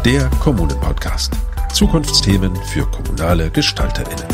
der Kommunen-Podcast. Zukunftsthemen für kommunale GestalterInnen.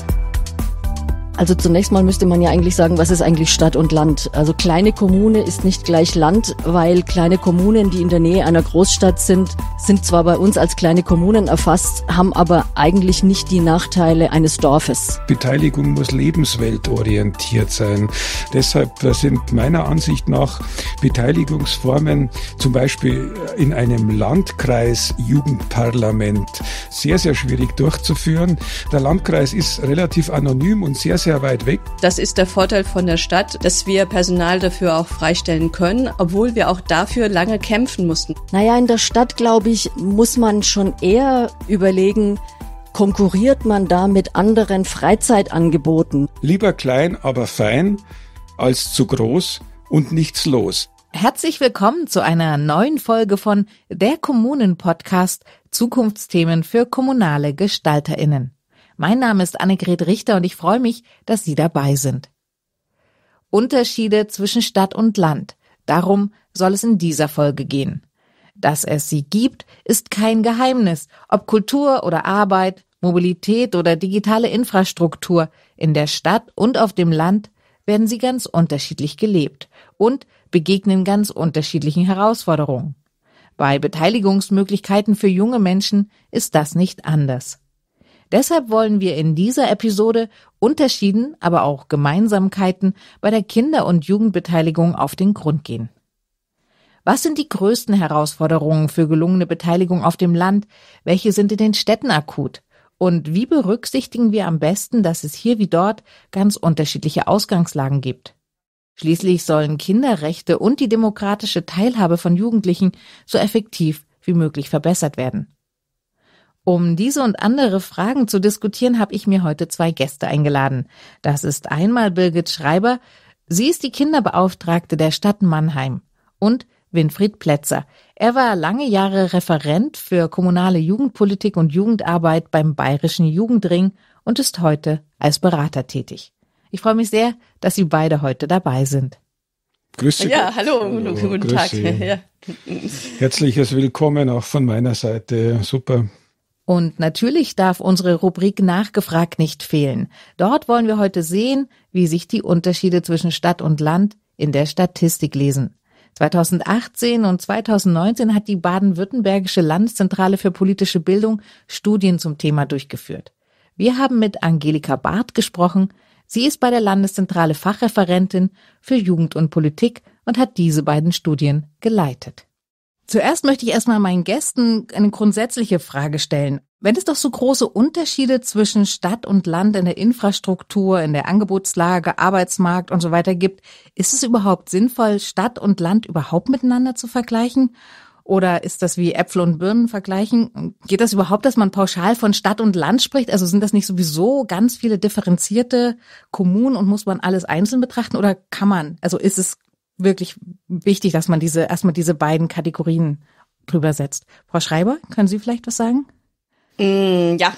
Also zunächst mal müsste man ja eigentlich sagen, was ist eigentlich Stadt und Land? Also kleine Kommune ist nicht gleich Land, weil kleine Kommunen, die in der Nähe einer Großstadt sind zwar bei uns als kleine Kommunen erfasst, haben aber eigentlich nicht die Nachteile eines Dorfes. Beteiligung muss lebensweltorientiert sein. Deshalb sind meiner Ansicht nach Beteiligungsformen, zum Beispiel in einem Landkreis Jugendparlament, sehr, sehr schwierig durchzuführen. Der Landkreis ist relativ anonym und sehr, sehr weit weg. Das ist der Vorteil von der Stadt, dass wir Personal dafür auch freistellen können, obwohl wir auch dafür lange kämpfen mussten. Naja, in der Stadt, glaube ich, muss man schon eher überlegen, konkurriert man da mit anderen Freizeitangeboten? Lieber klein, aber fein, als zu groß und nichts los. Herzlich willkommen zu einer neuen Folge von der Kommunen-Podcast Zukunftsthemen für kommunale GestalterInnen. Mein Name ist Annegret Richter und ich freue mich, dass Sie dabei sind. Unterschiede zwischen Stadt und Land. Darum soll es in dieser Folge gehen. Dass es sie gibt, ist kein Geheimnis. Ob Kultur oder Arbeit, Mobilität oder digitale Infrastruktur, in der Stadt und auf dem Land werden sie ganz unterschiedlich gelebt und begegnen ganz unterschiedlichen Herausforderungen. Bei Beteiligungsmöglichkeiten für junge Menschen ist das nicht anders. Deshalb wollen wir in dieser Episode Unterschieden, aber auch Gemeinsamkeiten bei der Kinder- und Jugendbeteiligung auf den Grund gehen. Was sind die größten Herausforderungen für gelungene Beteiligung auf dem Land? Welche sind in den Städten akut? Und wie berücksichtigen wir am besten, dass es hier wie dort ganz unterschiedliche Ausgangslagen gibt? Schließlich sollen Kinderrechte und die demokratische Teilhabe von Jugendlichen so effektiv wie möglich verbessert werden. Um diese und andere Fragen zu diskutieren, habe ich mir heute zwei Gäste eingeladen. Das ist einmal Birgit Schreiber, sie ist die Kinderbeauftragte der Stadt Mannheim, und Winfried Plätzer. Er war lange Jahre Referent für kommunale Jugendpolitik und Jugendarbeit beim Bayerischen Jugendring und ist heute als Berater tätig. Ich freue mich sehr, dass Sie beide heute dabei sind. Grüß Sie. Ja, hallo, guten Tag. Ja. Herzliches Willkommen auch von meiner Seite. Super. Und natürlich darf unsere Rubrik Nachgefragt nicht fehlen. Dort wollen wir heute sehen, wie sich die Unterschiede zwischen Stadt und Land in der Statistik lesen. 2018 und 2019 hat die Baden-Württembergische Landeszentrale für politische Bildung Studien zum Thema durchgeführt. Wir haben mit Angelika Barth gesprochen. Sie ist bei der Landeszentrale Fachreferentin für Jugend und Politik und hat diese beiden Studien geleitet. Zuerst möchte ich erstmal meinen Gästen eine grundsätzliche Frage stellen. Wenn es doch so große Unterschiede zwischen Stadt und Land in der Infrastruktur, in der Angebotslage, Arbeitsmarkt und so weiter gibt, ist es überhaupt sinnvoll, Stadt und Land überhaupt miteinander zu vergleichen? Oder ist das wie Äpfel und Birnen vergleichen? Geht das überhaupt, dass man pauschal von Stadt und Land spricht? Also sind das nicht sowieso ganz viele differenzierte Kommunen und muss man alles einzeln betrachten? Oder kann man, also ist es wirklich wichtig, dass man erstmal diese beiden Kategorien drüber setzt? Frau Schreiber, können Sie vielleicht was sagen? Ja,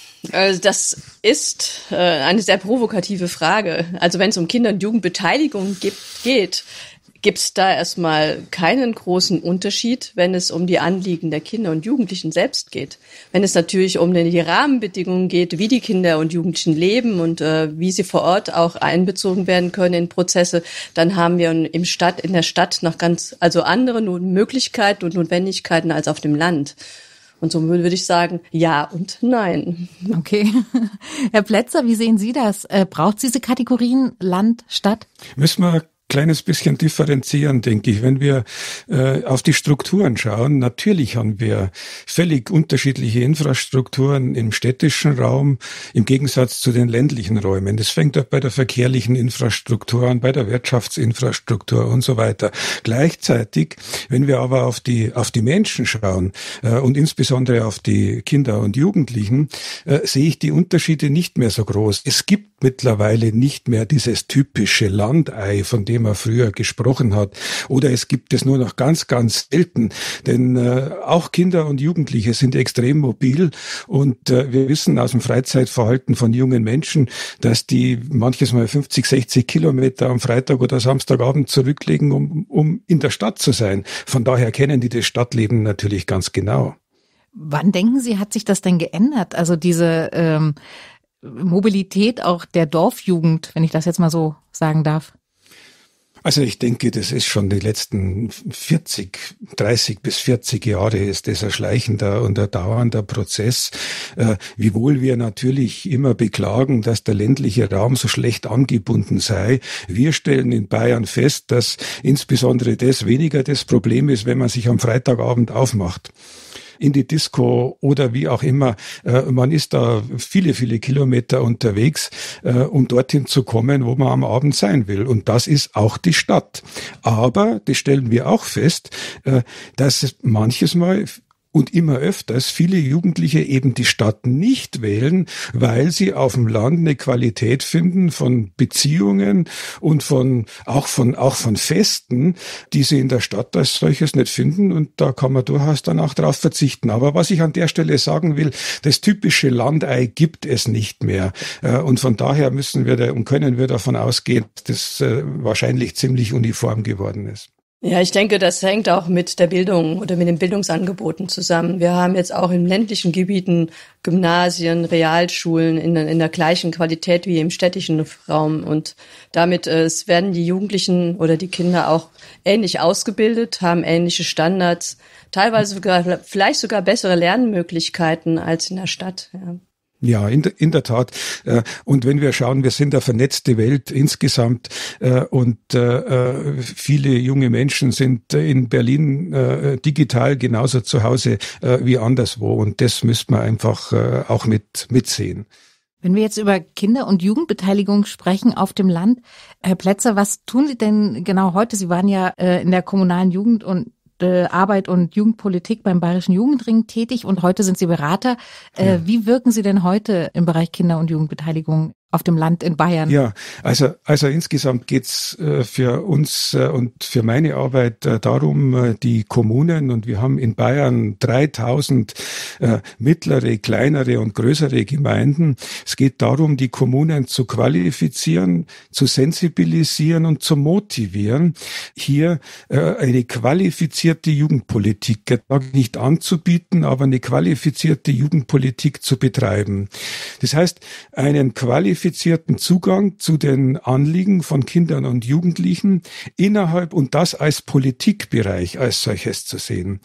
das ist eine sehr provokative Frage. Also wenn es um Kinder- und Jugendbeteiligung geht, gibt es da erstmal keinen großen Unterschied, wenn es um die Anliegen der Kinder und Jugendlichen selbst geht. Wenn es natürlich um die Rahmenbedingungen geht, wie die Kinder und Jugendlichen leben und wie sie vor Ort auch einbezogen werden können in Prozesse, dann haben wir in der Stadt noch andere Möglichkeiten und Notwendigkeiten als auf dem Land. Und so würde ich sagen, ja und nein. Okay. Herr Plätzer, wie sehen Sie das? Braucht es diese Kategorien Land, Stadt? Müssen wir kleines bisschen differenzieren, denke ich. Wenn wir auf die Strukturen schauen, natürlich haben wir völlig unterschiedliche Infrastrukturen im städtischen Raum im Gegensatz zu den ländlichen Räumen. Das fängt auch bei der verkehrlichen Infrastruktur an, bei der Wirtschaftsinfrastruktur und so weiter. Gleichzeitig, wenn wir aber auf die Menschen schauen und insbesondere auf die Kinder und Jugendlichen, sehe ich die Unterschiede nicht mehr so groß. Es gibt mittlerweile nicht mehr dieses typische Landei, von dem er früher gesprochen hat. Oder es gibt es nur noch ganz, ganz selten. Denn auch Kinder und Jugendliche sind extrem mobil. Und wir wissen aus dem Freizeitverhalten von jungen Menschen, dass die manches Mal 50, 60 Kilometer am Freitag oder Samstagabend zurücklegen, um in der Stadt zu sein. Von daher kennen die das Stadtleben natürlich ganz genau. Wann denken Sie, hat sich das denn geändert? Also diese Mobilität auch der Dorfjugend, wenn ich das jetzt mal so sagen darf? Also ich denke, das ist schon die letzten 30 bis 40 Jahre ist das ein schleichender und ein dauernder Prozess. Wiewohl wir natürlich immer beklagen, dass der ländliche Raum so schlecht angebunden sei. Wir stellen in Bayern fest, dass insbesondere das weniger das Problem ist, wenn man sich am Freitagabend aufmacht in die Disco oder wie auch immer. Man ist da viele, viele Kilometer unterwegs, um dorthin zu kommen, wo man am Abend sein will. Und das ist auch die Stadt. Aber, das stellen wir auch fest, dass es manches Mal und immer öfters viele Jugendliche eben die Stadt nicht wählen, weil sie auf dem Land eine Qualität finden von Beziehungen und auch von Festen, die sie in der Stadt als solches nicht finden. Und da kann man durchaus dann auch darauf verzichten. Aber was ich an der Stelle sagen will, das typische Landei gibt es nicht mehr. Und von daher können wir davon ausgehen, dass das wahrscheinlich ziemlich uniform geworden ist. Ja, ich denke, das hängt auch mit der Bildung oder mit den Bildungsangeboten zusammen. Wir haben jetzt auch in ländlichen Gebieten Gymnasien, Realschulen in der gleichen Qualität wie im städtischen Raum. Und damit werden die Jugendlichen oder die Kinder auch ähnlich ausgebildet, haben ähnliche Standards, teilweise vielleicht sogar bessere Lernmöglichkeiten als in der Stadt. Ja. Ja, in der Tat. Und wenn wir schauen, wir sind eine vernetzte Welt insgesamt und viele junge Menschen sind in Berlin digital genauso zu Hause wie anderswo. Und das müsste man einfach auch mitsehen. Wenn wir jetzt über Kinder- und Jugendbeteiligung sprechen auf dem Land, Herr Plätzer, was tun Sie denn genau heute? Sie waren ja in der kommunalen Jugend- und Arbeit und Jugendpolitik beim Bayerischen Jugendring tätig und heute sind Sie Berater. Wie wirken Sie denn heute im Bereich Kinder- und Jugendbeteiligung auf dem Land in Bayern? Ja, also insgesamt geht's für uns und für meine Arbeit darum, die Kommunen, und wir haben in Bayern 3000 mittlere, kleinere und größere Gemeinden. Es geht darum, die Kommunen zu qualifizieren, zu sensibilisieren und zu motivieren, hier eine qualifizierte Jugendpolitik nicht anzubieten, aber eine qualifizierte Jugendpolitik zu betreiben. Das heißt, einen qualifizierten Zugang zu den Anliegen von Kindern und Jugendlichen innerhalb und das als Politikbereich als solches zu sehen.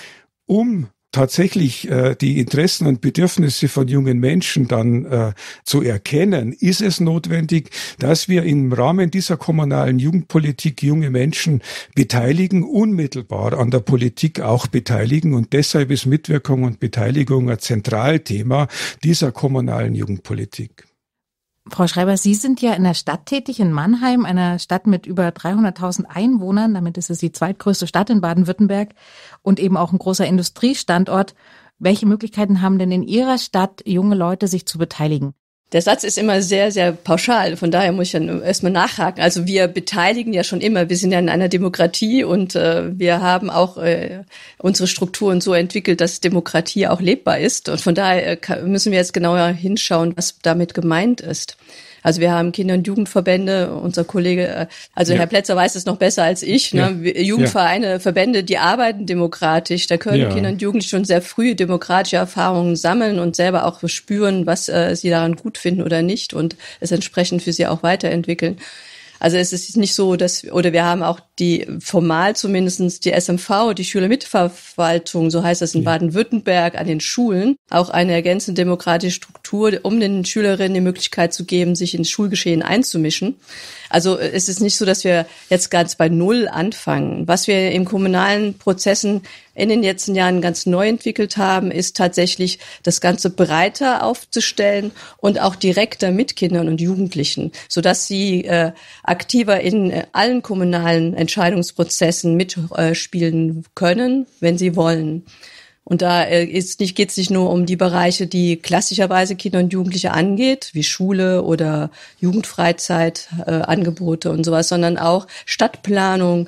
Um tatsächlich die Interessen und Bedürfnisse von jungen Menschen dann zu erkennen, ist es notwendig, dass wir im Rahmen dieser kommunalen Jugendpolitik junge Menschen beteiligen, unmittelbar an der Politik auch beteiligen. Und deshalb ist Mitwirkung und Beteiligung ein Zentralthema dieser kommunalen Jugendpolitik. Frau Schreiber, Sie sind ja in der Stadt tätig, in Mannheim, einer Stadt mit über 300.000 Einwohnern. Damit ist es die zweitgrößte Stadt in Baden-Württemberg und eben auch ein großer Industriestandort. Welche Möglichkeiten haben denn in Ihrer Stadt junge Leute, sich zu beteiligen? Der Satz ist immer sehr, sehr pauschal. Von daher muss ich dann erstmal nachhaken. Also wir beteiligen ja schon immer. Wir sind ja in einer Demokratie und wir haben auch unsere Strukturen so entwickelt, dass Demokratie auch lebbar ist. Und von daher müssen wir jetzt genauer hinschauen, was damit gemeint ist. Also wir haben Kinder- und Jugendverbände, unser Kollege, Herr Plätzer weiß es noch besser als ich, ne? Jugendvereine, Verbände, die arbeiten demokratisch. Da können Kinder und Jugendliche schon sehr früh demokratische Erfahrungen sammeln und selber auch spüren, was sie daran gut finden oder nicht und es entsprechend für sie auch weiterentwickeln. Also es ist nicht so, wir haben auch formal zumindestens die SMV, die Schülermitverwaltung, so heißt das in Baden-Württemberg, an den Schulen, auch eine ergänzende demokratische Struktur, um den Schülerinnen die Möglichkeit zu geben, sich ins Schulgeschehen einzumischen. Also es ist nicht so, dass wir jetzt ganz bei Null anfangen. Was wir in kommunalen Prozessen in den letzten Jahren ganz neu entwickelt haben, ist tatsächlich das Ganze breiter aufzustellen und auch direkter mit Kindern und Jugendlichen, sodass sie aktiver in allen kommunalen Entscheidungsprozessen mitspielen können, wenn sie wollen. Und da geht's nicht nur um die Bereiche, die klassischerweise Kinder und Jugendliche angeht, wie Schule oder Jugendfreizeit, Angebote und sowas, sondern auch Stadtplanung,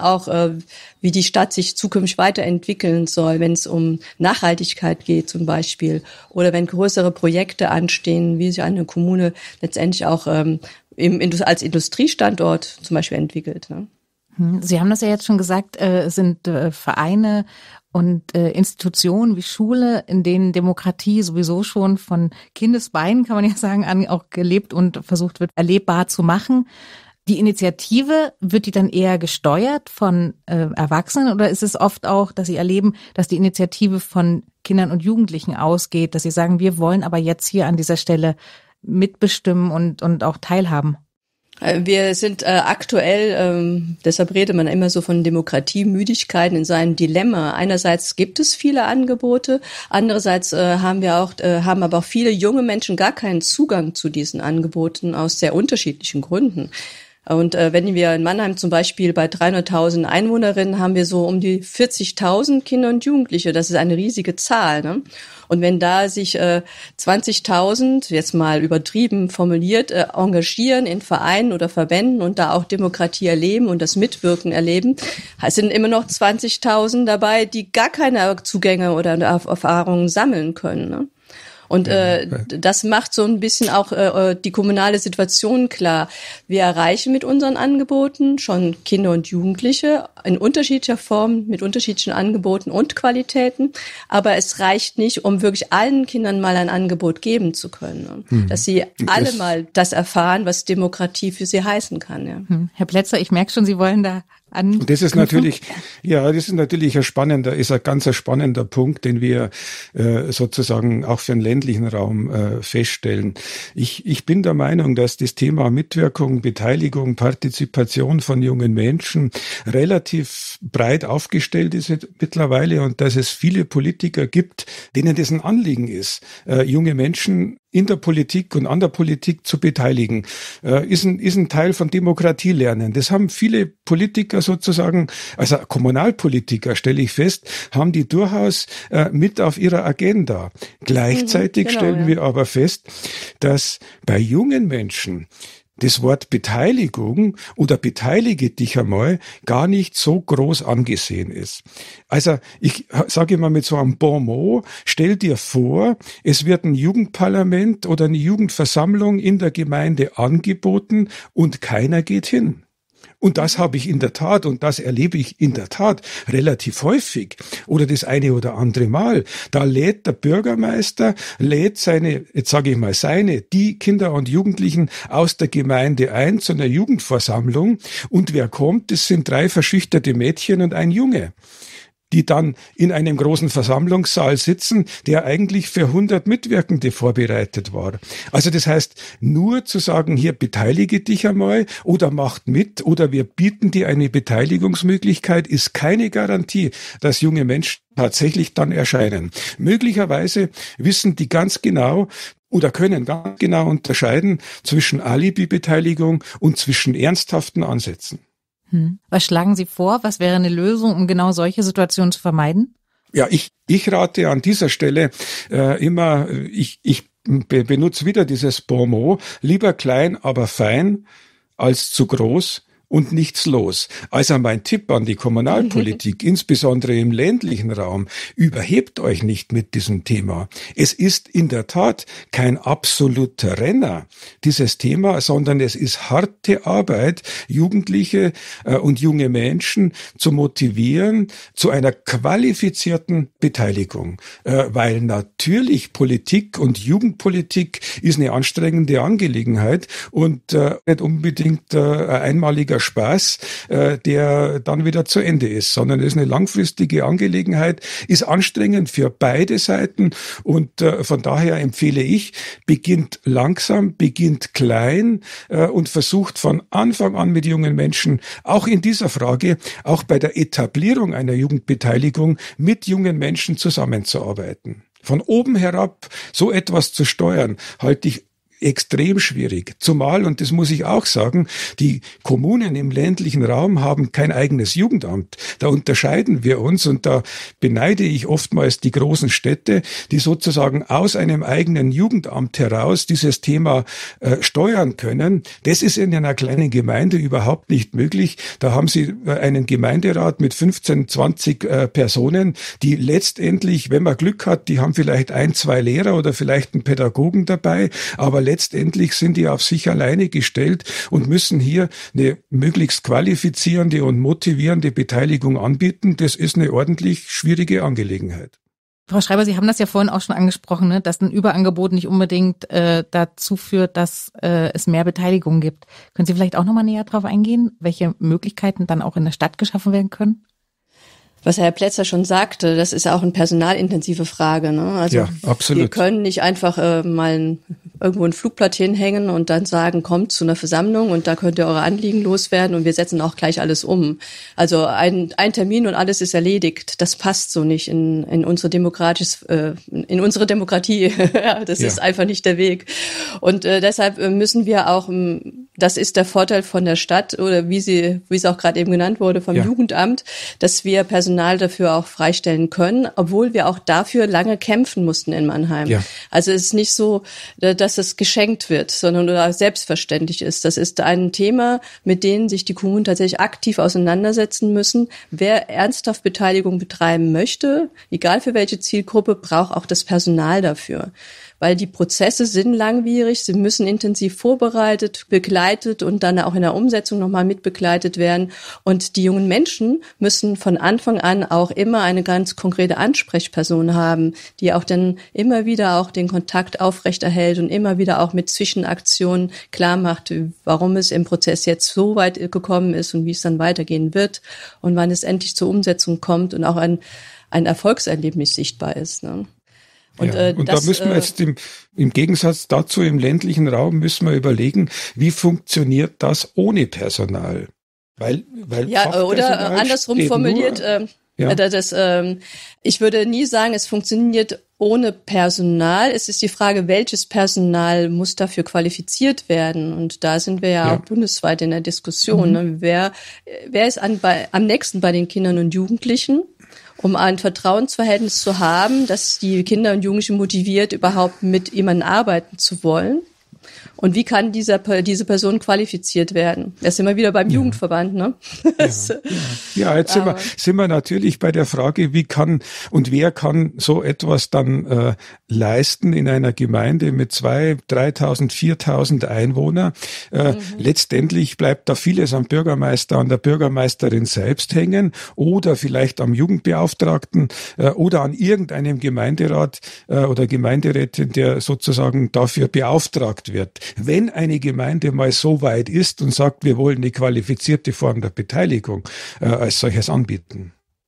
wie die Stadt sich zukünftig weiterentwickeln soll, wenn es um Nachhaltigkeit geht zum Beispiel oder wenn größere Projekte anstehen, wie sich eine Kommune letztendlich auch als Industriestandort zum Beispiel entwickelt. Ne? Sie haben das ja jetzt schon gesagt, es sind Vereine und Institutionen wie Schule, in denen Demokratie sowieso schon von Kindesbeinen, kann man ja sagen, an auch gelebt und versucht wird, erlebbar zu machen. Die Initiative, wird die dann eher gesteuert von Erwachsenen oder ist es oft auch, dass Sie erleben, dass die Initiative von Kindern und Jugendlichen ausgeht, dass sie sagen, wir wollen aber jetzt hier an dieser Stelle mitbestimmen und auch teilhaben? Wir sind aktuell, deshalb redet man immer so von Demokratiemüdigkeit in seinem Dilemma. Einerseits gibt es viele Angebote, andererseits haben aber auch viele junge Menschen gar keinen Zugang zu diesen Angeboten aus sehr unterschiedlichen Gründen. Und wenn wir in Mannheim zum Beispiel bei 300.000 Einwohnerinnen haben wir so um die 40.000 Kinder und Jugendliche. Das ist eine riesige Zahl, ne? Und wenn da sich 20.000, jetzt mal übertrieben formuliert, engagieren in Vereinen oder Verbänden und da auch Demokratie erleben und das Mitwirken erleben, sind immer noch 20.000 dabei, die gar keine Zugänge oder Erfahrungen sammeln können, ne? Und das macht so ein bisschen auch die kommunale Situation klar. Wir erreichen mit unseren Angeboten schon Kinder und Jugendliche in unterschiedlicher Form, mit unterschiedlichen Angeboten und Qualitäten. Aber es reicht nicht, um wirklich allen Kindern mal ein Angebot geben zu können. Dass sie alle mal das erfahren, was Demokratie für sie heißen kann. Ja. Herr Plätzer, ich merke schon, Sie wollen da Und das ist natürlich, ein ganz spannender Punkt, den wir sozusagen auch für den ländlichen Raum feststellen. Ich bin der Meinung, dass das Thema Mitwirkung, Beteiligung, Partizipation von jungen Menschen relativ breit aufgestellt ist mittlerweile und dass es viele Politiker gibt, denen das ein Anliegen ist, junge Menschen in der Politik und an der Politik zu beteiligen, ist ein Teil von Demokratie lernen. Das haben viele Politiker sozusagen, also Kommunalpolitiker, stelle ich fest, haben die durchaus mit auf ihrer Agenda. Gleichzeitig stellen wir aber fest, dass bei jungen Menschen das Wort Beteiligung oder beteilige dich einmal gar nicht so groß angesehen ist. Also ich sage immer mit so einem Bon mot, stell dir vor, es wird ein Jugendparlament oder eine Jugendversammlung in der Gemeinde angeboten und keiner geht hin. Und das habe ich in der Tat und das erlebe ich in der Tat relativ häufig oder das eine oder andere Mal. Da lädt der Bürgermeister, die Kinder und Jugendlichen aus der Gemeinde ein zu einer Jugendversammlung und wer kommt, das sind 3 verschüchterte Mädchen und ein Junge, die dann in einem großen Versammlungssaal sitzen, der eigentlich für 100 Mitwirkende vorbereitet war. Also das heißt, nur zu sagen, hier beteilige dich einmal oder macht mit oder wir bieten dir eine Beteiligungsmöglichkeit, ist keine Garantie, dass junge Menschen tatsächlich dann erscheinen. Möglicherweise wissen die ganz genau oder können ganz genau unterscheiden zwischen Alibi-Beteiligung und zwischen ernsthaften Ansätzen. Was schlagen Sie vor? Was wäre eine Lösung, um genau solche Situationen zu vermeiden? Ja, ich rate an dieser Stelle immer, ich benutze wieder dieses Bon mot, lieber klein, aber fein, als zu groß und nichts los. Also mein Tipp an die Kommunalpolitik, insbesondere im ländlichen Raum, überhebt euch nicht mit diesem Thema. Es ist in der Tat kein absoluter Renner, dieses Thema, sondern es ist harte Arbeit, Jugendliche und junge Menschen zu motivieren zu einer qualifizierten Beteiligung. Weil natürlich Politik und Jugendpolitik ist eine anstrengende Angelegenheit und nicht unbedingt ein einmaliger Spaß, der dann wieder zu Ende ist, sondern es ist eine langfristige Angelegenheit, ist anstrengend für beide Seiten und von daher empfehle ich, beginnt langsam, beginnt klein und versucht von Anfang an mit jungen Menschen, auch in dieser Frage, auch bei der Etablierung einer Jugendbeteiligung mit jungen Menschen zusammenzuarbeiten. Von oben herab so etwas zu steuern, halte ich extrem schwierig. Zumal, und das muss ich auch sagen, die Kommunen im ländlichen Raum haben kein eigenes Jugendamt. Da unterscheiden wir uns und da beneide ich oftmals die großen Städte, die sozusagen aus einem eigenen Jugendamt heraus dieses Thema steuern können. Das ist in einer kleinen Gemeinde überhaupt nicht möglich. Da haben sie einen Gemeinderat mit 15, 20 Personen, die letztendlich, wenn man Glück hat, die haben vielleicht 1, 2 Lehrer oder vielleicht einen Pädagogen dabei, aber letztendlich sind die auf sich alleine gestellt und müssen hier eine möglichst qualifizierende und motivierende Beteiligung anbieten. Das ist eine ordentlich schwierige Angelegenheit. Frau Schreiber, Sie haben das ja vorhin auch schon angesprochen, ne, dass ein Überangebot nicht unbedingt dazu führt, dass es mehr Beteiligung gibt. Können Sie vielleicht auch nochmal näher drauf eingehen, welche Möglichkeiten dann auch in der Stadt geschaffen werden können? Was Herr Plätzer schon sagte, das ist auch eine personalintensive Frage. Ne? Also ja, absolut. Wir können nicht einfach mal irgendwo ein Flugblatt hinhängen und dann sagen, kommt zu einer Versammlung und da könnt ihr eure Anliegen loswerden und wir setzen auch gleich alles um. Also ein Termin und alles ist erledigt. Das passt so nicht in unsere in unsere Demokratie. Das ist einfach nicht der Weg. Und deshalb müssen wir auch, das ist der Vorteil von der Stadt oder wie es auch gerade eben genannt wurde, vom Jugendamt, dass wir Personal dafür auch freistellen können, obwohl wir auch dafür lange kämpfen mussten in Mannheim. Ja. Also es ist nicht so, dass es geschenkt wird, sondern oder selbstverständlich ist. Das ist ein Thema, mit dem sich die Kommunen tatsächlich aktiv auseinandersetzen müssen. Wer ernsthaft Beteiligung betreiben möchte, egal für welche Zielgruppe, braucht auch das Personal dafür. Weil die Prozesse sind langwierig, sie müssen intensiv vorbereitet, begleitet und dann auch in der Umsetzung nochmal mitbegleitet werden. Und die jungen Menschen müssen von Anfang an auch immer eine ganz konkrete Ansprechperson haben, die auch dann immer wieder auch den Kontakt aufrechterhält und immer wieder auch mit Zwischenaktionen klar macht, warum es im Prozess jetzt so weit gekommen ist und wie es dann weitergehen wird und wann es endlich zur Umsetzung kommt und auch ein Erfolgserlebnis sichtbar ist, ne? Und da müssen wir jetzt im Gegensatz dazu im ländlichen Raum müssen wir überlegen, wie funktioniert das ohne Personal? Weil oder andersrum formuliert, ich würde nie sagen, es funktioniert ohne Personal. Es ist die Frage, welches Personal muss dafür qualifiziert werden? Und da sind wir ja auch bundesweit in der Diskussion. Ne? Wer ist am nächsten bei den Kindern und Jugendlichen? Um ein Vertrauensverhältnis zu haben, dass die Kinder und Jugendlichen motiviert, überhaupt mit jemandem arbeiten zu wollen. Und wie kann diese Person qualifiziert werden? Das sind wir wieder beim Jugendverband, ne? Jetzt sind wir natürlich bei der Frage, wie kann und wer kann so etwas dann leisten in einer Gemeinde mit 2.000, 3.000, 4.000 Einwohnern. Letztendlich bleibt da vieles am Bürgermeister, an der Bürgermeisterin selbst hängen oder vielleicht am Jugendbeauftragten oder an irgendeinem Gemeinderat oder Gemeinderätin, der sozusagen dafür beauftragt wird. Wenn eine Gemeinde mal so weit ist und sagt, wir wollen eine qualifizierte Form der Beteiligung als solches anbieten.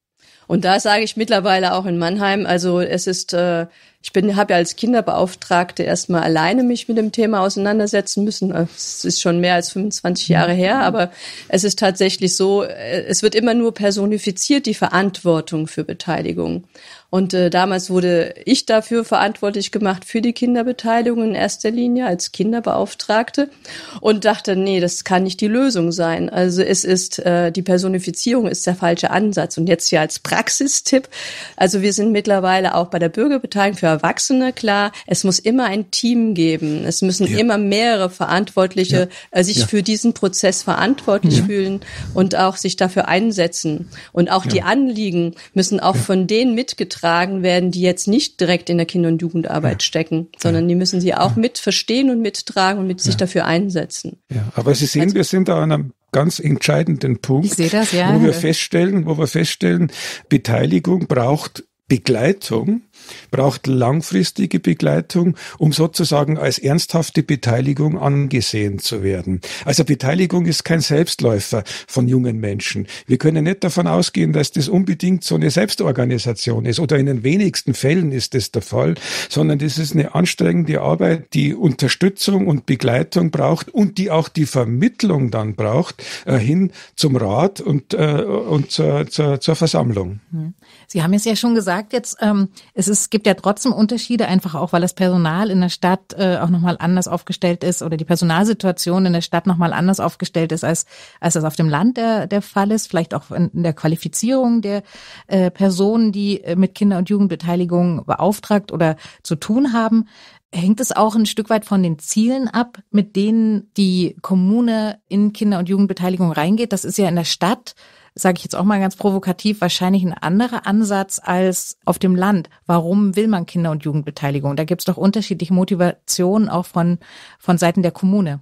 Und da sage ich mittlerweile auch in Mannheim, also es ist, habe ja als Kinderbeauftragte erstmal alleine mich mit dem Thema auseinandersetzen müssen. Es ist schon mehr als 25 Jahre her, aber es ist tatsächlich so, es wird immer nur personifiziert, die Verantwortung für Beteiligung. Und damals wurde ich dafür verantwortlich gemacht für die Kinderbeteiligung in erster Linie als Kinderbeauftragte und dachte, nee, das kann nicht die Lösung sein. Also es ist, die Personifizierung ist der falsche Ansatz. Und jetzt hier als Praxistipp, also wir sind mittlerweile auch bei der Bürgerbeteiligung für Erwachsene klar, es muss immer ein Team geben. Es müssen immer mehrere Verantwortliche sich für diesen Prozess verantwortlich fühlen und auch sich dafür einsetzen. Und auch die Anliegen müssen auch von denen mitgetragen werden, die jetzt nicht direkt in der Kinder- und Jugendarbeit stecken, sondern die müssen sie auch mit verstehen und mittragen und mit sich dafür einsetzen. Ja, aber Sie sehen, wir sind da an einem ganz entscheidenden Punkt, ich sehe das, wo wir feststellen, Beteiligung braucht Begleitung, braucht langfristige Begleitung, um sozusagen als ernsthafte Beteiligung angesehen zu werden. Also Beteiligung ist kein Selbstläufer von jungen Menschen. Wir können nicht davon ausgehen, dass das unbedingt so eine Selbstorganisation ist oder in den wenigsten Fällen ist das der Fall, sondern das ist eine anstrengende Arbeit, die Unterstützung und Begleitung braucht und die auch die Vermittlung dann braucht hin zum Rat und zur Versammlung. Sie haben es ja schon gesagt, jetzt es gibt ja trotzdem Unterschiede, einfach auch, weil das Personal in der Stadt auch nochmal anders aufgestellt ist oder die Personalsituation in der Stadt nochmal anders aufgestellt ist, als das auf dem Land der Fall ist, vielleicht auch in der Qualifizierung der Personen, die mit Kinder- und Jugendbeteiligung beauftragt oder zu tun haben. Hängt es auch ein Stück weit von den Zielen ab, mit denen die Kommune in Kinder- und Jugendbeteiligung reingeht? Das ist ja in der Stadt sage ich jetzt auch mal ganz provokativ, wahrscheinlich ein anderer Ansatz als auf dem Land. Warum will man Kinder- und Jugendbeteiligung? Da gibt es doch unterschiedliche Motivationen auch von Seiten der Kommune.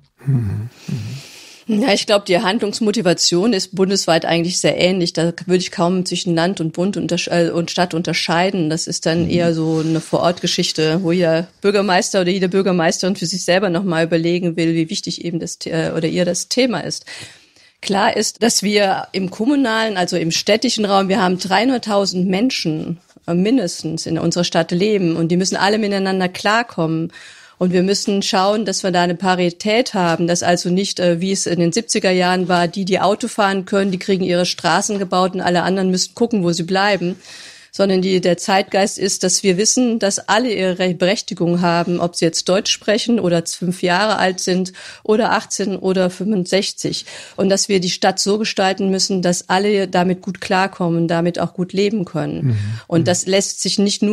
Ja, ich glaube, die Handlungsmotivation ist bundesweit eigentlich sehr ähnlich. Da würde ich kaum zwischen Land und Bund und Stadt unterscheiden. Das ist dann eher so eine Vorortgeschichte, wo jeder Bürgermeister oder jede Bürgermeisterin für sich selber nochmal überlegen will, wie wichtig eben das Thema ist. Klar ist, dass wir im kommunalen, also im städtischen Raum, wir haben 300.000 Menschen mindestens in unserer Stadt leben und die müssen alle miteinander klarkommen. Und wir müssen schauen, dass wir da eine Parität haben, dass also nicht, wie es in den 70er Jahren war, die Auto fahren können, die kriegen ihre Straßen gebaut und alle anderen müssen gucken, wo sie bleiben, sondern der Zeitgeist ist, dass wir wissen, dass alle ihre Berechtigung haben, ob sie jetzt Deutsch sprechen oder 5 Jahre alt sind oder 18 oder 65. Und dass wir die Stadt so gestalten müssen, dass alle damit gut klarkommen, damit auch gut leben können. Und das lässt sich nicht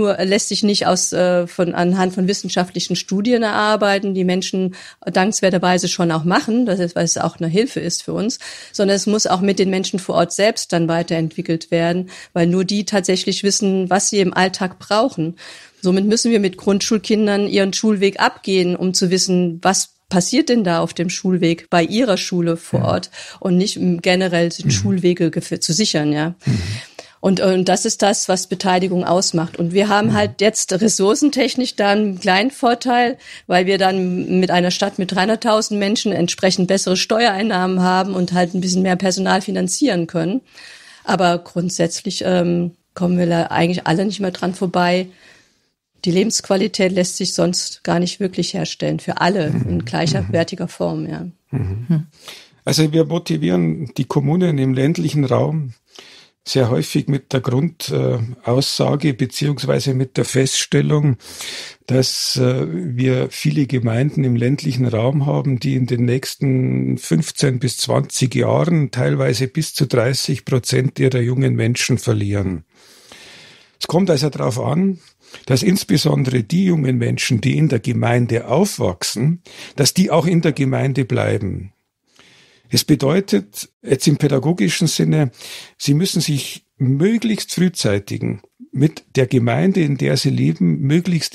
anhand von wissenschaftlichen Studien erarbeiten, die Menschen dankenswerterweise schon auch machen, weil es auch eine Hilfe ist für uns, sondern es muss auch mit den Menschen vor Ort selbst dann weiterentwickelt werden, weil nur die tatsächlich wissen, was sie im Alltag brauchen. Somit müssen wir mit Grundschulkindern ihren Schulweg abgehen, um zu wissen, was passiert denn da auf dem Schulweg bei ihrer Schule vor Ort und nicht generell den Schulwege zu sichern, ja. Und das ist das, was Beteiligung ausmacht. Und wir haben halt jetzt ressourcentechnisch da einen kleinen Vorteil, weil wir dann mit einer Stadt mit 300.000 Menschen entsprechend bessere Steuereinnahmen haben und halt ein bisschen mehr Personal finanzieren können. Aber grundsätzlich kommen wir da eigentlich alle nicht mehr dran vorbei. Die Lebensqualität lässt sich sonst gar nicht wirklich herstellen, für alle in gleichwertiger Form. Ja. Also wir motivieren die Kommunen im ländlichen Raum sehr häufig mit der Grundaussage beziehungsweise mit der Feststellung, dass wir viele Gemeinden im ländlichen Raum haben, die in den nächsten 15 bis 20 Jahren teilweise bis zu 30% ihrer jungen Menschen verlieren. Es kommt also darauf an, dass insbesondere die jungen Menschen, die in der Gemeinde aufwachsen, dass die auch in der Gemeinde bleiben. Es bedeutet jetzt im pädagogischen Sinne, sie müssen sich möglichst frühzeitig mit der Gemeinde, in der sie leben, möglichst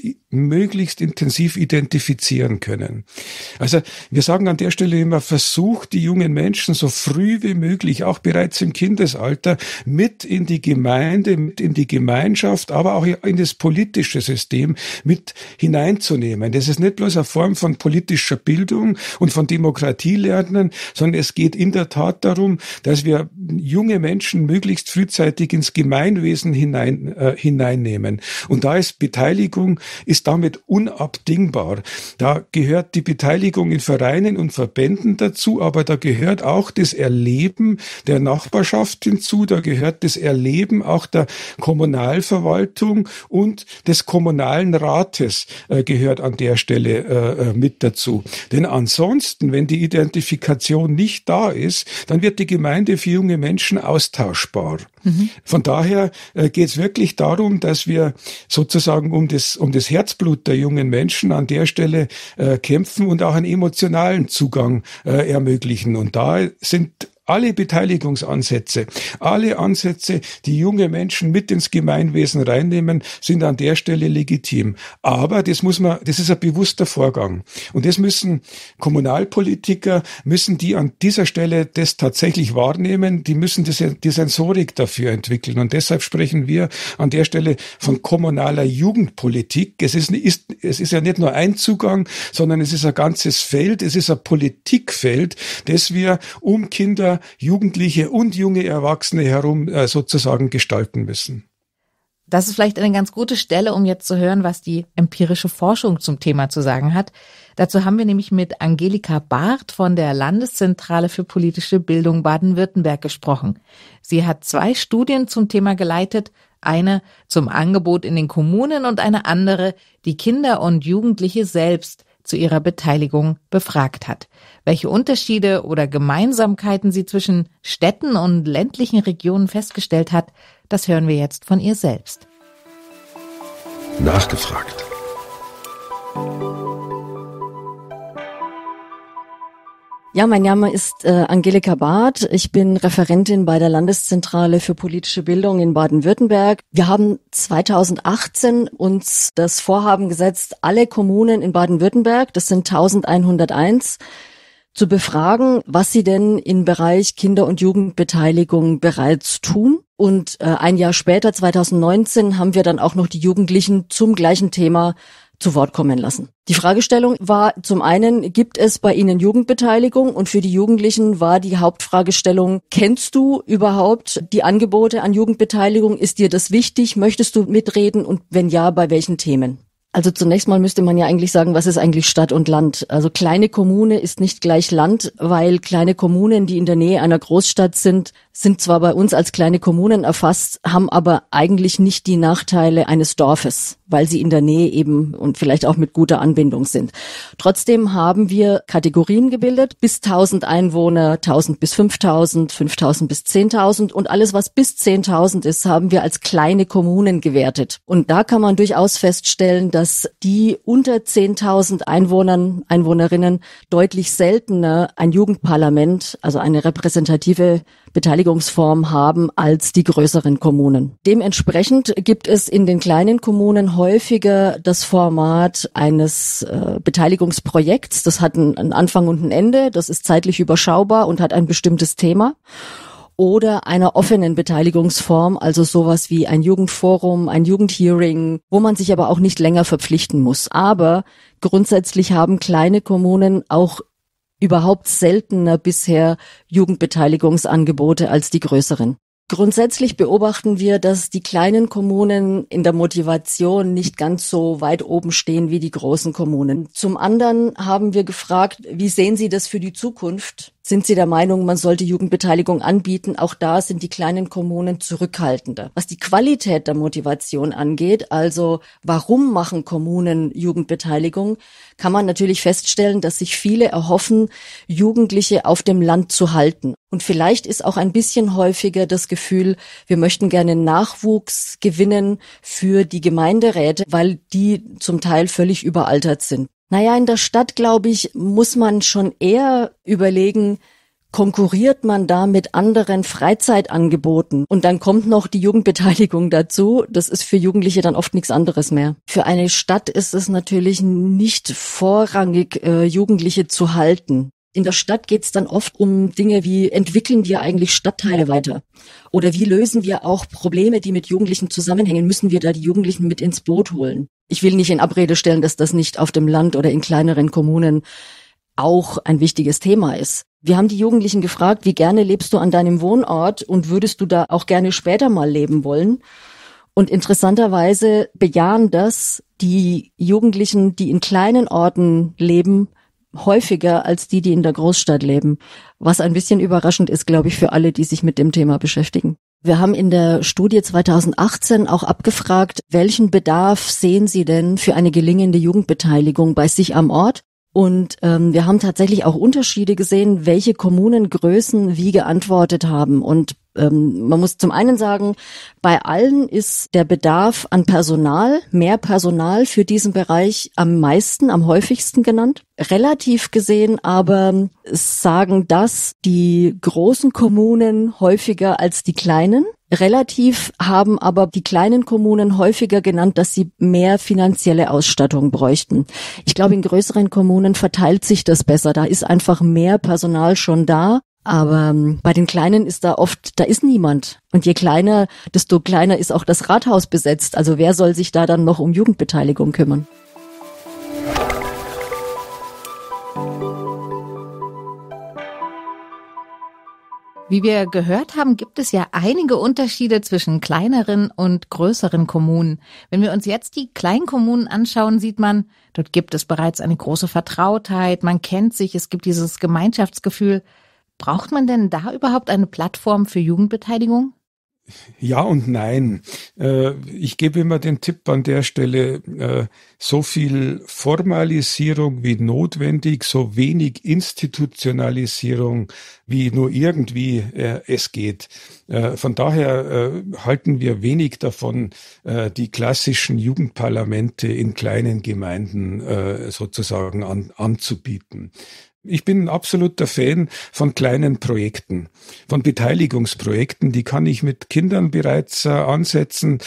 intensiv identifizieren können. Also wir sagen an der Stelle immer, versucht die jungen Menschen so früh wie möglich, auch bereits im Kindesalter, mit in die Gemeinde, mit in die Gemeinschaft, aber auch in das politische System mit hineinzunehmen. Das ist nicht bloß eine Form von politischer Bildung und von Demokratie lernen, sondern es geht in der Tat darum, dass wir junge Menschen möglichst frühzeitig ins Gemeinwesen hineinnehmen. Und da ist Beteiligung, ist damit unabdingbar. Da gehört die Beteiligung in Vereinen und Verbänden dazu, aber da gehört auch das Erleben der Nachbarschaft hinzu, da gehört das Erleben auch der Kommunalverwaltung und des kommunalen Rates gehört an der Stelle mit dazu. Denn ansonsten, wenn die Identifikation nicht da ist, dann wird die Gemeinde für junge Menschen austauschbar. Von daher geht es wirklich darum, dass wir sozusagen um das Herzblut der jungen Menschen an der Stelle kämpfen und auch einen emotionalen Zugang ermöglichen. Und da sind alle Beteiligungsansätze, alle Ansätze, die junge Menschen mit ins Gemeinwesen reinnehmen, sind an der Stelle legitim. Aber das ist ein bewusster Vorgang. Und das müssen Kommunalpolitiker, die an dieser Stelle das tatsächlich wahrnehmen, die müssen die Sensorik dafür entwickeln. Und deshalb sprechen wir an der Stelle von kommunaler Jugendpolitik. Es ist ja nicht nur ein Zugang, sondern es ist ein ganzes Feld, es ist ein Politikfeld, das wir um Kinder, Jugendliche und junge Erwachsene herum sozusagen gestalten müssen. Das ist vielleicht eine ganz gute Stelle, um jetzt zu hören, was die empirische Forschung zum Thema zu sagen hat. Dazu haben wir nämlich mit Angelika Barth von der Landeszentrale für politische Bildung Baden-Württemberg gesprochen. Sie hat 2 Studien zum Thema geleitet, eine zum Angebot in den Kommunen und eine andere, die Kinder und Jugendliche selbst zu ihrer Beteiligung befragt hat. Welche Unterschiede oder Gemeinsamkeiten sie zwischen Städten und ländlichen Regionen festgestellt hat, das hören wir jetzt von ihr selbst. Ja, mein Name ist Angelika Barth. Ich bin Referentin bei der Landeszentrale für politische Bildung in Baden-Württemberg. Wir haben 2018 uns das Vorhaben gesetzt, alle Kommunen in Baden-Württemberg, das sind 1101, zu befragen, was sie denn im Bereich Kinder- und Jugendbeteiligung bereits tun. Und ein Jahr später, 2019, haben wir dann auch noch die Jugendlichen zum gleichen Thema zu Wort kommen lassen. Die Fragestellung war zum einen, gibt es bei Ihnen Jugendbeteiligung? Und für die Jugendlichen war die Hauptfragestellung, kennst du überhaupt die Angebote an Jugendbeteiligung? Ist dir das wichtig? Möchtest du mitreden? Und wenn ja, bei welchen Themen? Also zunächst mal müsste man ja eigentlich sagen, was ist eigentlich Stadt und Land? Also kleine Kommune ist nicht gleich Land, weil kleine Kommunen, die in der Nähe einer Großstadt sind zwar bei uns als kleine Kommunen erfasst, haben aber eigentlich nicht die Nachteile eines Dorfes, weil sie in der Nähe eben und vielleicht auch mit guter Anbindung sind. Trotzdem haben wir Kategorien gebildet, bis 1000 Einwohner, 1000 bis 5000, 5000 bis 10.000 und alles, was bis 10.000 ist, haben wir als kleine Kommunen gewertet. Und da kann man durchaus feststellen, dass die unter 10.000 Einwohnerinnen deutlich seltener ein Jugendparlament, also eine repräsentative Beteiligungsform haben als die größeren Kommunen. Dementsprechend gibt es in den kleinen Kommunen häufiger das Format eines Beteiligungsprojekts. Das hat einen Anfang und ein Ende, das ist zeitlich überschaubar und hat ein bestimmtes Thema. Oder einer offenen Beteiligungsform, also sowas wie ein Jugendforum, ein Jugendhearing, wo man sich aber auch nicht länger verpflichten muss. Aber grundsätzlich haben kleine Kommunen auch überhaupt seltener bisher Jugendbeteiligungsangebote als die größeren. Grundsätzlich beobachten wir, dass die kleinen Kommunen in der Motivation nicht ganz so weit oben stehen wie die großen Kommunen. Zum anderen haben wir gefragt, wie sehen Sie das für die Zukunft? Sind Sie der Meinung, man sollte Jugendbeteiligung anbieten? Auch da sind die kleinen Kommunen zurückhaltender. Was die Qualität der Motivation angeht, also warum machen Kommunen Jugendbeteiligung, kann man natürlich feststellen, dass sich viele erhoffen, Jugendliche auf dem Land zu halten. Und vielleicht ist auch ein bisschen häufiger das Gefühl, wir möchten gerne Nachwuchs gewinnen für die Gemeinderäte, weil die zum Teil völlig überaltert sind. Naja, in der Stadt, glaube ich, muss man schon eher überlegen, konkurriert man da mit anderen Freizeitangeboten? Und dann kommt noch die Jugendbeteiligung dazu. Das ist für Jugendliche dann oft nichts anderes mehr. Für eine Stadt ist es natürlich nicht vorrangig, Jugendliche zu halten. In der Stadt geht es dann oft um Dinge wie, entwickeln wir eigentlich Stadtteile weiter? Oder wie lösen wir auch Probleme, die mit Jugendlichen zusammenhängen? Müssen wir da die Jugendlichen mit ins Boot holen? Ich will nicht in Abrede stellen, dass das nicht auf dem Land oder in kleineren Kommunen auch ein wichtiges Thema ist. Wir haben die Jugendlichen gefragt, wie gerne lebst du an deinem Wohnort und würdest du da auch gerne später mal leben wollen? Und interessanterweise bejahen das die Jugendlichen, die in kleinen Orten leben, häufiger als die in der Großstadt leben. Was ein bisschen überraschend ist, glaube ich, für alle, die sich mit dem Thema beschäftigen. Wir haben in der Studie 2018 auch abgefragt, welchen Bedarf sehen Sie denn für eine gelingende Jugendbeteiligung bei sich am Ort? Und wir haben tatsächlich auch Unterschiede gesehen, welche Kommunengrößen wie geantwortet haben. Und man muss zum einen sagen, bei allen ist der Bedarf an Personal, mehr Personal für diesen Bereich am häufigsten genannt. Relativ gesehen aber sagen das die großen Kommunen häufiger als die kleinen. Relativ haben aber die kleinen Kommunen häufiger genannt, dass sie mehr finanzielle Ausstattung bräuchten. Ich glaube, in größeren Kommunen verteilt sich das besser. Da ist einfach mehr Personal schon da. Aber bei den Kleinen ist da ist niemand. Und je kleiner, desto kleiner ist auch das Rathaus besetzt. Also wer soll sich da dann noch um Jugendbeteiligung kümmern? Wie wir gehört haben, gibt es ja einige Unterschiede zwischen kleineren und größeren Kommunen. Wenn wir uns jetzt die Kleinkommunen anschauen, sieht man, dort gibt es bereits eine große Vertrautheit, man kennt sich, es gibt dieses Gemeinschaftsgefühl. Braucht man denn da überhaupt eine Plattform für Jugendbeteiligung? Ja und nein. Ich gebe immer den Tipp an der Stelle, so viel Formalisierung wie notwendig, so wenig Institutionalisierung wie nur irgendwie es geht. Von daher halten wir wenig davon, die klassischen Jugendparlamente in kleinen Gemeinden sozusagen anzubieten. Ich bin ein absoluter Fan von kleinen Projekten, von Beteiligungsprojekten. Die kann ich mit Kindern bereits ansetzen.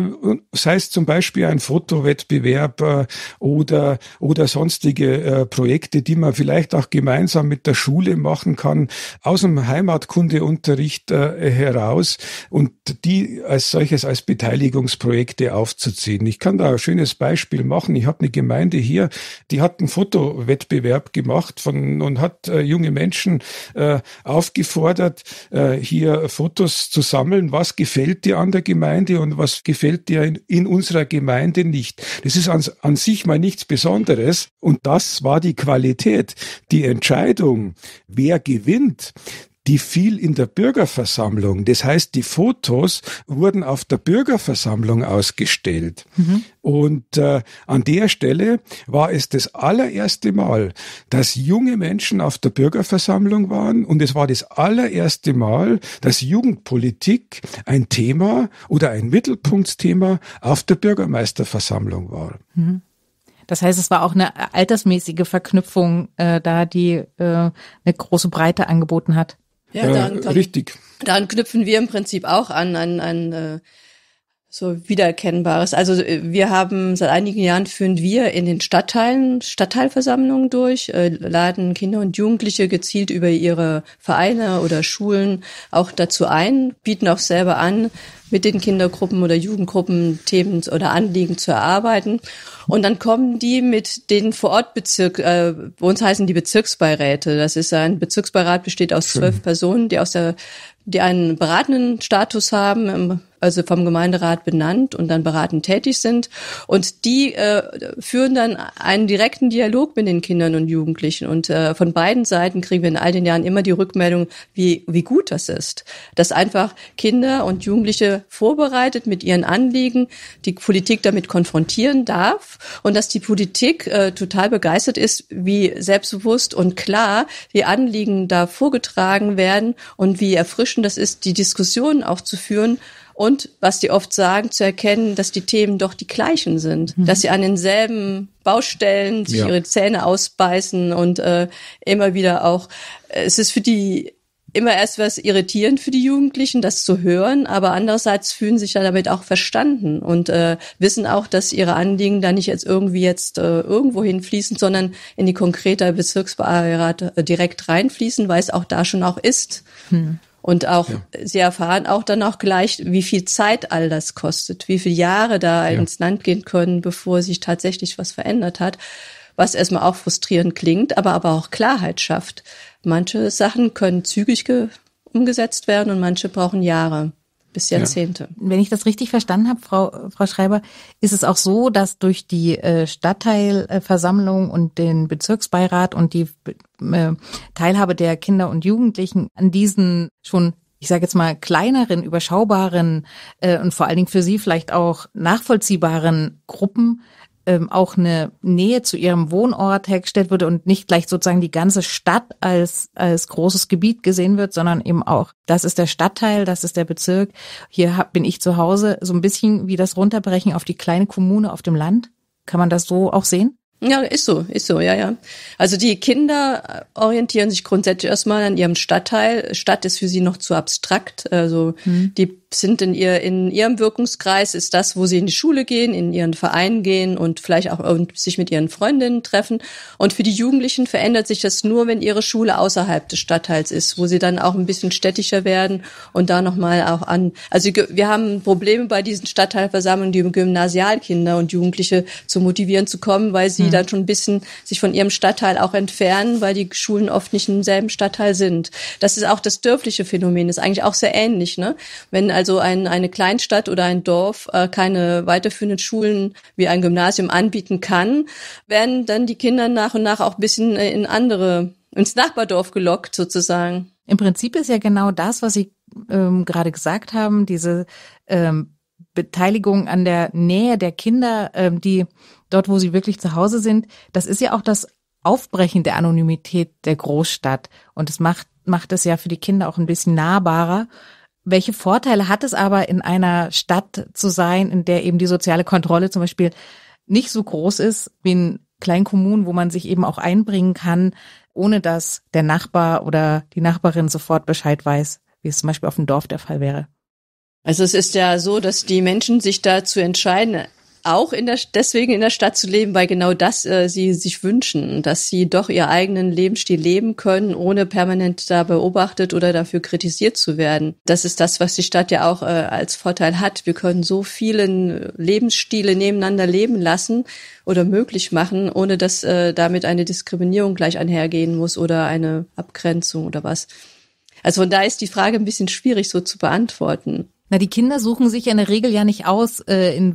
Sei es zum Beispiel ein Fotowettbewerb oder sonstige Projekte, die man vielleicht auch gemeinsam mit der Schule machen kann, aus dem Heimatkundeunterricht heraus und die als solches als Beteiligungsprojekte aufzuziehen. Ich kann da ein schönes Beispiel machen. Ich habe eine Gemeinde hier, die hat einen Fotowettbewerb gemacht und hat junge Menschen aufgefordert, hier Fotos zu sammeln. Was gefällt dir an der Gemeinde und was gefällt dir in unserer Gemeinde nicht? Das ist an sich mal nichts Besonderes. Und das war die Qualität. Die Entscheidung, wer gewinnt, die fiel in der Bürgerversammlung. Das heißt, die Fotos wurden auf der Bürgerversammlung ausgestellt. Und an der Stelle war es das allererste Mal, dass junge Menschen auf der Bürgerversammlung waren. Und es war das allererste Mal, dass Jugendpolitik ein Thema oder ein Mittelpunktsthema auf der Bürgermeisterversammlung war. Das heißt, es war auch eine altersmäßige Verknüpfung da, die eine große Breite angeboten hat. Ja, richtig. Daran knüpfen wir im Prinzip auch an so Wiedererkennbares. Also wir haben seit einigen Jahren führen wir in den Stadtteilen Stadtteilversammlungen durch, laden Kinder und Jugendliche gezielt über ihre Vereine oder Schulen auch dazu ein, bieten auch selber an, mit den Kindergruppen oder Jugendgruppen Themen oder Anliegen zu erarbeiten. Und dann kommen die mit den Vorortbezirk, bei uns heißen die Bezirksbeiräte. Das ist ein Bezirksbeirat, besteht aus 12 Personen, die einen beratenden Status haben, also vom Gemeinderat benannt und dann beratend tätig sind. Und die führen dann einen direkten Dialog mit den Kindern und Jugendlichen. Und von beiden Seiten kriegen wir in all den Jahren immer die Rückmeldung, wie gut das ist. Dass einfach Kinder und Jugendliche vorbereitet mit ihren Anliegen die Politik damit konfrontieren darf und dass die Politik total begeistert ist, wie selbstbewusst und klar die Anliegen da vorgetragen werden und wie erfrischend das ist, die Diskussionen auch zu führen. Und was die oft sagen, zu erkennen, dass die Themen doch die gleichen sind. Dass sie an denselben Baustellen sich ihre Zähne ausbeißen und immer wieder auch, es ist für die immer erst was irritierend für die Jugendlichen, das zu hören, aber andererseits fühlen sich ja damit auch verstanden und wissen auch, dass ihre Anliegen da nicht jetzt irgendwo hinfließen, sondern in die konkrete Bezirksbeirat direkt reinfließen, weil es auch da schon auch ist. Und auch, sie erfahren auch dann auch gleich, wie viel Zeit all das kostet, wie viele Jahre da ins Land gehen können, bevor sich tatsächlich was verändert hat, was erstmal auch frustrierend klingt, aber auch Klarheit schafft. Manche Sachen können zügig umgesetzt werden und manche brauchen Jahre bis Jahrzehnte. Wenn ich das richtig verstanden habe, Frau Schreiber, ist es auch so, dass durch die Stadtteilversammlung und den Bezirksbeirat und die Teilhabe der Kinder und Jugendlichen an diesen schon, ich sage jetzt mal, kleineren, überschaubaren und vor allen Dingen für sie vielleicht auch nachvollziehbaren Gruppen auch eine Nähe zu ihrem Wohnort hergestellt wurde und nicht gleich sozusagen die ganze Stadt als großes Gebiet gesehen wird, sondern eben auch, das ist der Stadtteil, das ist der Bezirk, hier bin ich zu Hause, so ein bisschen wie das Runterbrechen auf die kleine Kommune auf dem Land. Kann man das so auch sehen? Ja, ist so, ja. Also die Kinder orientieren sich grundsätzlich erstmal an ihrem Stadtteil. Stadt ist für sie noch zu abstrakt. Also die sind in ihrem Wirkungskreis ist das, wo sie in die Schule gehen, in ihren Verein gehen und vielleicht auch sich mit ihren Freundinnen treffen. Und für die Jugendlichen verändert sich das nur, wenn ihre Schule außerhalb des Stadtteils ist, wo sie dann auch ein bisschen städtischer werden und da nochmal auch also wir haben Probleme bei diesen Stadtteilversammlungen, die Gymnasialkinder und Jugendliche zu motivieren zu kommen, weil sie dann schon ein bisschen sich von ihrem Stadtteil auch entfernen, weil die Schulen oft nicht im selben Stadtteil sind. Das ist auch das dörfliche Phänomen, ist eigentlich auch sehr ähnlich, ne? Wenn also eine Kleinstadt oder ein Dorf keine weiterführenden Schulen wie ein Gymnasium anbieten kann, werden dann die Kinder nach und nach auch ein bisschen ins Nachbardorf gelockt sozusagen. Im Prinzip ist ja genau das, was Sie gerade gesagt haben, diese Beteiligung an der Nähe der Kinder, die dort, wo sie wirklich zu Hause sind, das ist ja auch das Aufbrechen der Anonymität der Großstadt. Und das macht es ja für die Kinder auch ein bisschen nahbarer. Welche Vorteile hat es aber, in einer Stadt zu sein, in der eben die soziale Kontrolle zum Beispiel nicht so groß ist wie in Kleinkommunen, wo man sich eben auch einbringen kann, ohne dass der Nachbar oder die Nachbarin sofort Bescheid weiß, wie es zum Beispiel auf dem Dorf der Fall wäre? Also es ist ja so, dass die Menschen sich dazu entscheiden, auch deswegen in der Stadt zu leben, weil genau das sie sich wünschen, dass sie doch ihren eigenen Lebensstil leben können, ohne permanent da beobachtet oder dafür kritisiert zu werden. Das ist das, was die Stadt ja auch als Vorteil hat. Wir können so viele Lebensstile nebeneinander leben lassen oder möglich machen, ohne dass damit eine Diskriminierung gleich einhergehen muss oder eine Abgrenzung oder was. Also von daher ist die Frage ein bisschen schwierig so zu beantworten. Na, die Kinder suchen sich in der Regel ja nicht aus, in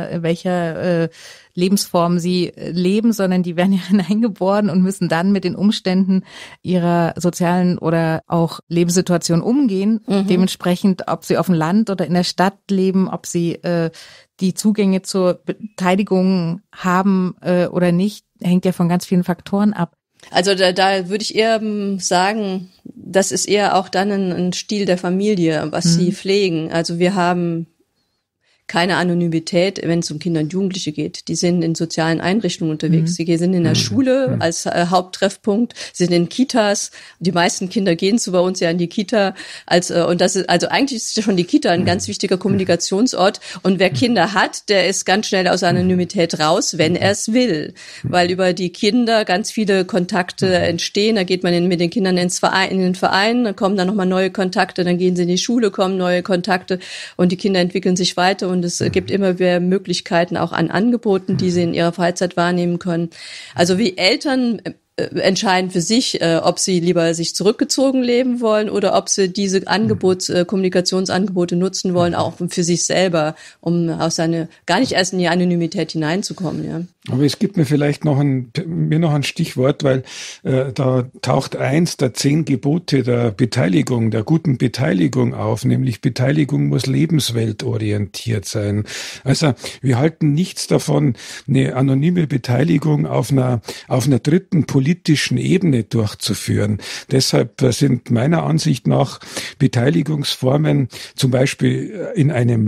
welcher Lebensform sie leben, sondern die werden ja hineingeboren und müssen dann mit den Umständen ihrer sozialen oder auch Lebenssituation umgehen. Dementsprechend, ob sie auf dem Land oder in der Stadt leben, ob sie die Zugänge zur Beteiligung haben oder nicht, hängt ja von ganz vielen Faktoren ab. Also da würde ich eher sagen, das ist eher auch dann ein Stil der Familie, was sie pflegen. Also wir haben keine Anonymität, wenn es um Kinder und Jugendliche geht. Die sind in sozialen Einrichtungen unterwegs. Sie sind in der Schule als Haupttreffpunkt, sind in Kitas. Die meisten Kinder gehen zu bei uns ja in die Kita. Und das ist, also eigentlich ist schon die Kita ein ganz wichtiger Kommunikationsort. Und wer Kinder hat, der ist ganz schnell aus Anonymität raus, wenn er es will. Weil über die Kinder ganz viele Kontakte entstehen. Da geht man mit den Kindern in den Verein, dann kommen dann nochmal neue Kontakte, dann gehen sie in die Schule, kommen neue Kontakte und die Kinder entwickeln sich weiter und es gibt immer mehr Möglichkeiten auch an Angeboten, die sie in ihrer Freizeit wahrnehmen können. Also wie Eltern entscheiden für sich, ob sie lieber sich zurückgezogen leben wollen oder ob sie diese Kommunikationsangebote nutzen wollen, auch für sich selber, um gar nicht erst in die Anonymität hineinzukommen, ja. Aber es gibt mir vielleicht noch ein Stichwort, weil da taucht eins der 10 Gebote der Beteiligung, der guten Beteiligung auf, nämlich Beteiligung muss lebensweltorientiert sein. Also wir halten nichts davon, eine anonyme Beteiligung auf einer dritten politischen Ebene durchzuführen. Deshalb sind meiner Ansicht nach Beteiligungsformen, zum Beispiel in einem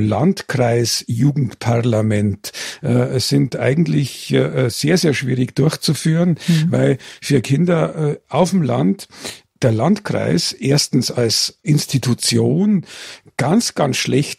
Landkreis-Jugendparlament, sind eigentlich sehr, sehr schwierig durchzuführen, weil für Kinder auf dem Land der Landkreis erstens als Institution ganz, ganz schlecht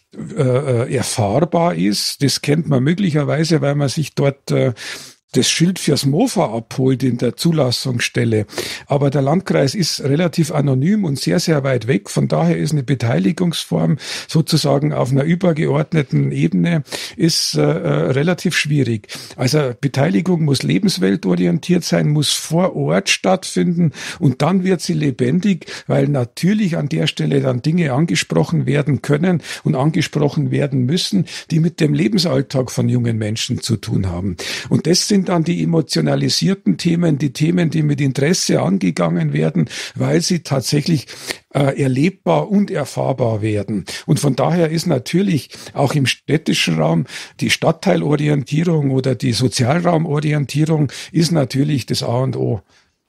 erfahrbar ist. Das kennt man möglicherweise, weil man sich dort das Schild fürs Mofa abholt in der Zulassungsstelle. Aber der Landkreis ist relativ anonym und sehr, sehr weit weg. Von daher ist eine Beteiligungsform sozusagen auf einer übergeordneten Ebene ist relativ schwierig. Also Beteiligung muss lebensweltorientiert sein, muss vor Ort stattfinden und dann wird sie lebendig, weil natürlich an der Stelle dann Dinge angesprochen werden können und angesprochen werden müssen, die mit dem Lebensalltag von jungen Menschen zu tun haben. Und das sind dann die emotionalisierten Themen, die Themen, die mit Interesse angegangen werden, weil sie tatsächlich erlebbar und erfahrbar werden. Und von daher ist natürlich auch im städtischen Raum die Stadtteilorientierung oder die Sozialraumorientierung ist natürlich das A und O.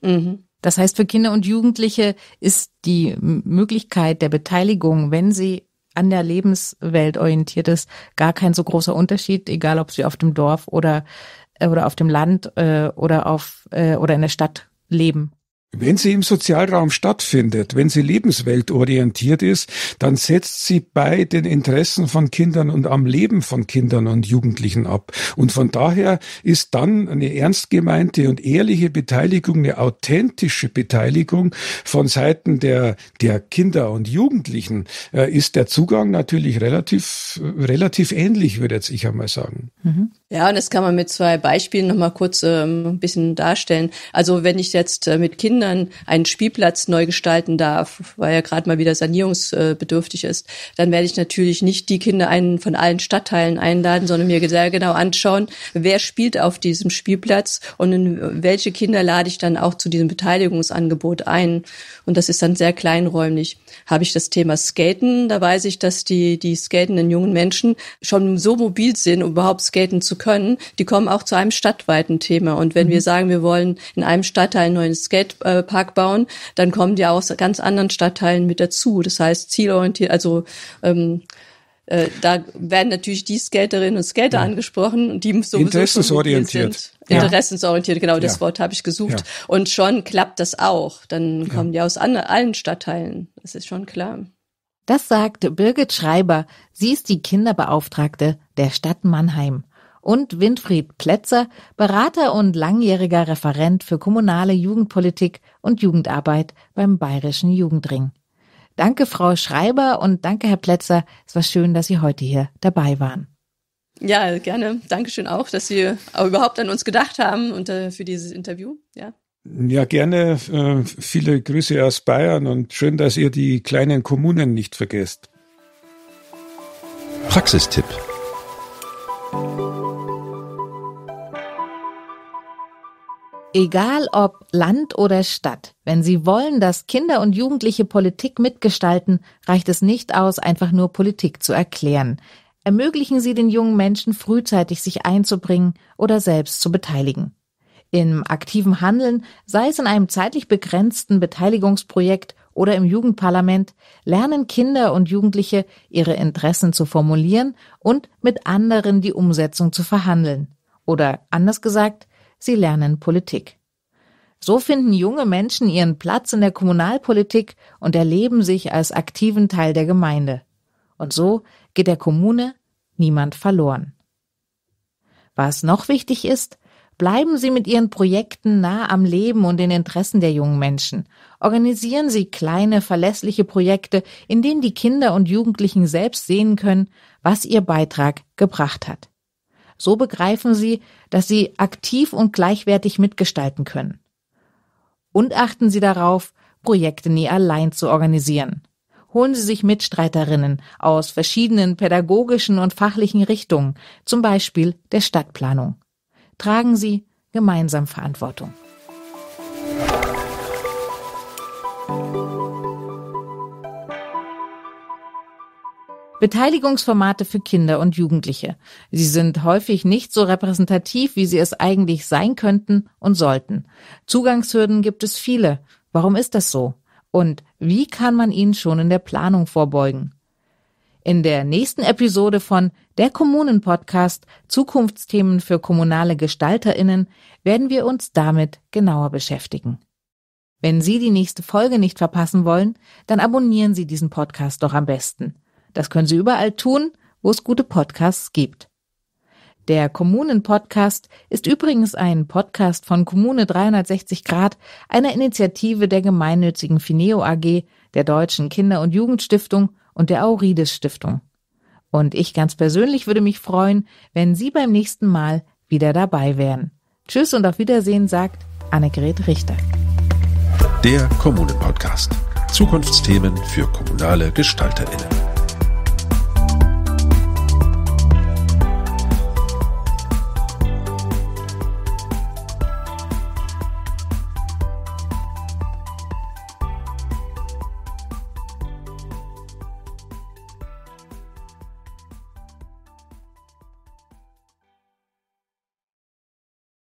Das heißt, für Kinder und Jugendliche ist die Möglichkeit der Beteiligung, wenn sie an der Lebenswelt orientiert ist, gar kein so großer Unterschied, egal ob sie auf dem Dorf oder auf dem Land oder in der Stadt leben. Wenn sie im Sozialraum stattfindet, wenn sie lebensweltorientiert ist, dann setzt sie bei den Interessen von Kindern und am Leben von Kindern und Jugendlichen ab. Und von daher ist dann eine ernst gemeinte und ehrliche Beteiligung, eine authentische Beteiligung von Seiten der Kinder und Jugendlichen, ist der Zugang natürlich relativ ähnlich, würde jetzt ich einmal sagen. Ja, und das kann man mit 2 Beispielen nochmal kurz ein bisschen darstellen. Also wenn ich jetzt mit Kindern einen Spielplatz neu gestalten darf, weil er gerade mal wieder sanierungsbedürftig ist, dann werde ich natürlich nicht die Kinder von allen Stadtteilen einladen, sondern mir sehr genau anschauen, wer spielt auf diesem Spielplatz und welche Kinder lade ich dann auch zu diesem Beteiligungsangebot ein. Und das ist dann sehr kleinräumlich. Habe ich das Thema Skaten, da weiß ich, dass die skatenden jungen Menschen schon so mobil sind, um überhaupt skaten zu können. Die kommen auch zu einem stadtweiten Thema. Und wenn wir sagen, wir wollen in einem Stadtteil einen neuen Skatepark bauen, dann kommen die aus ganz anderen Stadtteilen mit dazu. Das heißt, zielorientiert, also Da werden natürlich die Skaterinnen und Skater angesprochen und die sowieso interessensorientiert. Interessensorientiert, genau, das Wort habe ich gesucht. Ja. Und schon klappt das auch. Dann kommen die aus allen Stadtteilen. Das ist schon klar. Das sagt Birgit Schreiber. Sie ist die Kinderbeauftragte der Stadt Mannheim. Und Winfried Plätzer, Berater und langjähriger Referent für kommunale Jugendpolitik und Jugendarbeit beim Bayerischen Jugendring. Danke, Frau Schreiber, und danke, Herr Plätzer. Es war schön, dass Sie heute hier dabei waren. Ja, gerne. Dankeschön auch, dass Sie auch überhaupt an uns gedacht haben und für dieses Interview. Ja, gerne. Viele Grüße aus Bayern und schön, dass ihr die kleinen Kommunen nicht vergesst. Praxistipp. Egal ob Land oder Stadt, wenn Sie wollen, dass Kinder und Jugendliche Politik mitgestalten, reicht es nicht aus, einfach nur Politik zu erklären. Ermöglichen Sie den jungen Menschen frühzeitig, sich einzubringen oder selbst zu beteiligen. Im aktiven Handeln, sei es in einem zeitlich begrenzten Beteiligungsprojekt oder im Jugendparlament, lernen Kinder und Jugendliche, ihre Interessen zu formulieren und mit anderen die Umsetzung zu verhandeln. Oder anders gesagt, sie lernen Politik. So finden junge Menschen ihren Platz in der Kommunalpolitik und erleben sich als aktiven Teil der Gemeinde. Und so geht der Kommune niemand verloren. Was noch wichtig ist, bleiben Sie mit Ihren Projekten nah am Leben und den Interessen der jungen Menschen. Organisieren Sie kleine, verlässliche Projekte, in denen die Kinder und Jugendlichen selbst sehen können, was ihr Beitrag gebracht hat. So begreifen sie, dass sie aktiv und gleichwertig mitgestalten können. Und achten Sie darauf, Projekte nie allein zu organisieren. Holen Sie sich Mitstreiterinnen aus verschiedenen pädagogischen und fachlichen Richtungen, zum Beispiel der Stadtplanung. Tragen Sie gemeinsam Verantwortung. Beteiligungsformate für Kinder und Jugendliche. Sie sind häufig nicht so repräsentativ, wie sie es eigentlich sein könnten und sollten. Zugangshürden gibt es viele. Warum ist das so? Und wie kann man ihnen schon in der Planung vorbeugen? In der nächsten Episode von Der Kommunen-Podcast Zukunftsthemen für kommunale GestalterInnen werden wir uns damit genauer beschäftigen. Wenn Sie die nächste Folge nicht verpassen wollen, dann abonnieren Sie diesen Podcast doch am besten. Das können Sie überall tun, wo es gute Podcasts gibt. Der Kommunen-Podcast ist übrigens ein Podcast von Kommune 360 Grad, einer Initiative der gemeinnützigen Fineo AG, der Deutschen Kinder- und Jugendstiftung und der Aurides Stiftung. Und ich ganz persönlich würde mich freuen, wenn Sie beim nächsten Mal wieder dabei wären. Tschüss und auf Wiedersehen, sagt Annegret Richter. Der Kommunen-Podcast. Zukunftsthemen für kommunale GestalterInnen.